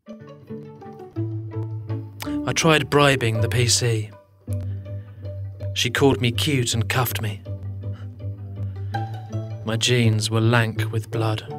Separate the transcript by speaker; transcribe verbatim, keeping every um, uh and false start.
Speaker 1: I tried bribing the P C. She called me cute and cuffed me. My jeans were lank with blood.